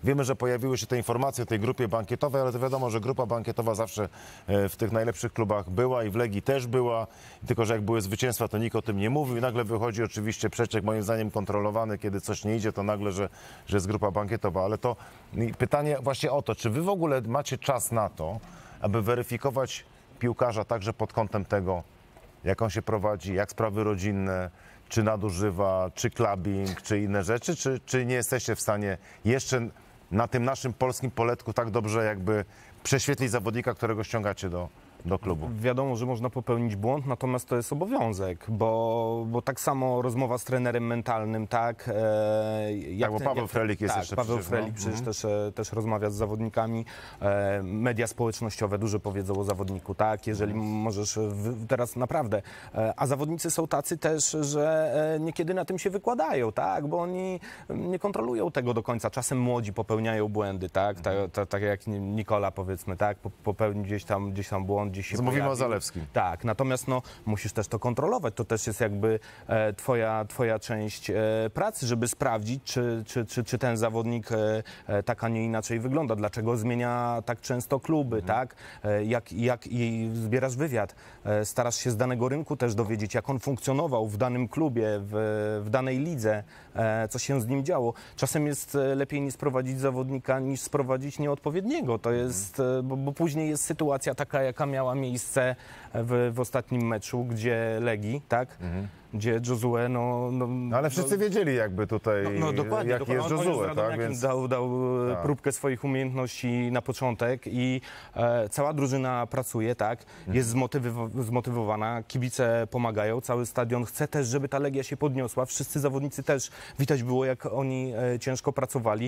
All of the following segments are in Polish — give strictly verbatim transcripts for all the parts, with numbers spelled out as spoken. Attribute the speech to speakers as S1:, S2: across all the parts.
S1: Wiemy, że pojawiły się te informacje o tej grupie bankietowej, ale to wiadomo, że grupa bankietowa zawsze w tych najlepszych klubach była i w Legii też była, tylko że jak były zwycięstwa, to nikt o tym nie mówił i nagle wychodzi oczywiście przeciek, moim zdaniem kontrolowany, kiedy coś nie idzie, to nagle, że, że jest grupa bankietowa. Ale to pytanie właśnie o to, czy wy w ogóle macie czas na to, aby weryfikować piłkarza także pod kątem tego, jak on się prowadzi, jak sprawy rodzinne, czy nadużywa, czy clubbing, czy inne rzeczy, czy, czy nie jesteście w stanie jeszcze na tym naszym polskim poletku tak dobrze jakby prześwietlić zawodnika, którego ściągacie do, do klubu?
S2: Wiadomo, że można popełnić błąd, natomiast to jest obowiązek, bo, bo tak samo rozmowa z trenerem mentalnym, tak? E, jak
S1: tak, bo Paweł
S2: jak,
S1: Frelik jest
S2: tak,
S1: jeszcze
S2: Paweł
S1: przecież,
S2: Frelik
S1: no.
S2: przecież
S1: Mhm.
S2: też, e, też rozmawia z zawodnikami. E, media społecznościowe dużo powiedzą o zawodniku, tak? Jeżeli
S1: Mhm.
S2: możesz w, teraz naprawdę, e, a zawodnicy są tacy też, że e, niekiedy na tym się wykładają, tak? Bo oni nie kontrolują tego do końca. Czasem młodzi popełniają błędy, tak? Tak, tak, tak jak Nikola, powiedzmy, tak? Popełnił gdzieś tam, gdzieś tam błąd, gdzieś się
S1: Mówimy
S2: pojawił.
S1: o Zalewskim.
S2: Tak, natomiast no, musisz też to kontrolować. To też jest jakby e, twoja, twoja część e, pracy, żeby sprawdzić, czy, czy, czy, czy ten zawodnik e, e, tak, a nie inaczej wygląda. Dlaczego zmienia tak często kluby,
S1: Mhm.
S2: tak? E, jak, jak i zbierasz wywiad. E, starasz się z danego rynku też dowiedzieć, jak on funkcjonował w danym klubie, w, w danej lidze, e, co się z nim działo. Czasem jest e, lepiej nie sprowadzić zawodnika, niż sprowadzić nieodpowiedniego. To jest, e, bo, bo później jest sytuacja taka, jaka miała miejsce w, w ostatnim meczu, gdzie Legii, tak? Mhm. Gdzie Josue, no... no,
S1: no ale wszyscy
S2: no,
S1: wiedzieli jakby tutaj,
S2: no, no dokładnie,
S1: jaki
S2: dokładnie.
S1: jest
S2: On, on
S1: Josue,
S2: z
S1: tak? Więc...
S2: dał, dał
S1: tak.
S2: próbkę swoich umiejętności na początek i e, cała drużyna pracuje, tak? Jest zmotyw zmotywowana, kibice pomagają, cały stadion chce też, żeby ta Legia się podniosła. Wszyscy zawodnicy też, widać było, jak oni e, ciężko pracowali.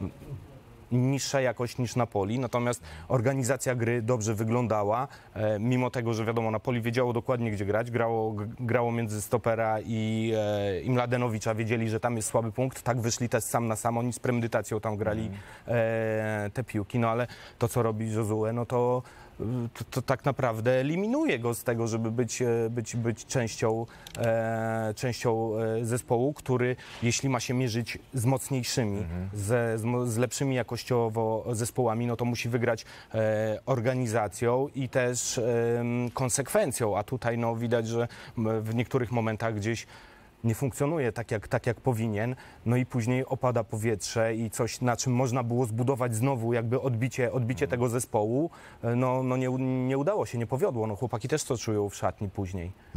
S2: Niższa jakość niż Napoli, natomiast organizacja gry dobrze wyglądała, e, mimo tego, że wiadomo, Napoli wiedziało dokładnie, gdzie grać, grało, grało między stopera i, e, i Mladenowicza, wiedzieli, że tam jest słaby punkt, tak wyszli też sam na sam, oni z premedytacją tam grali e, te piłki, no ale to, co robi Josue, no to To, to tak naprawdę eliminuje go z tego, żeby być, być, być częścią, e, częścią zespołu, który jeśli ma się mierzyć z mocniejszymi, mhm. z, z, z lepszymi jakościowo zespołami, no to musi wygrać e, organizacją i też e, konsekwencją, a tutaj no, widać, że w niektórych momentach gdzieś nie funkcjonuje tak jak, tak, jak powinien, no i później opada powietrze i coś, na czym można było zbudować znowu jakby odbicie, odbicie tego zespołu, no, no nie, nie udało się, nie powiodło. No chłopaki też to czują w szatni później.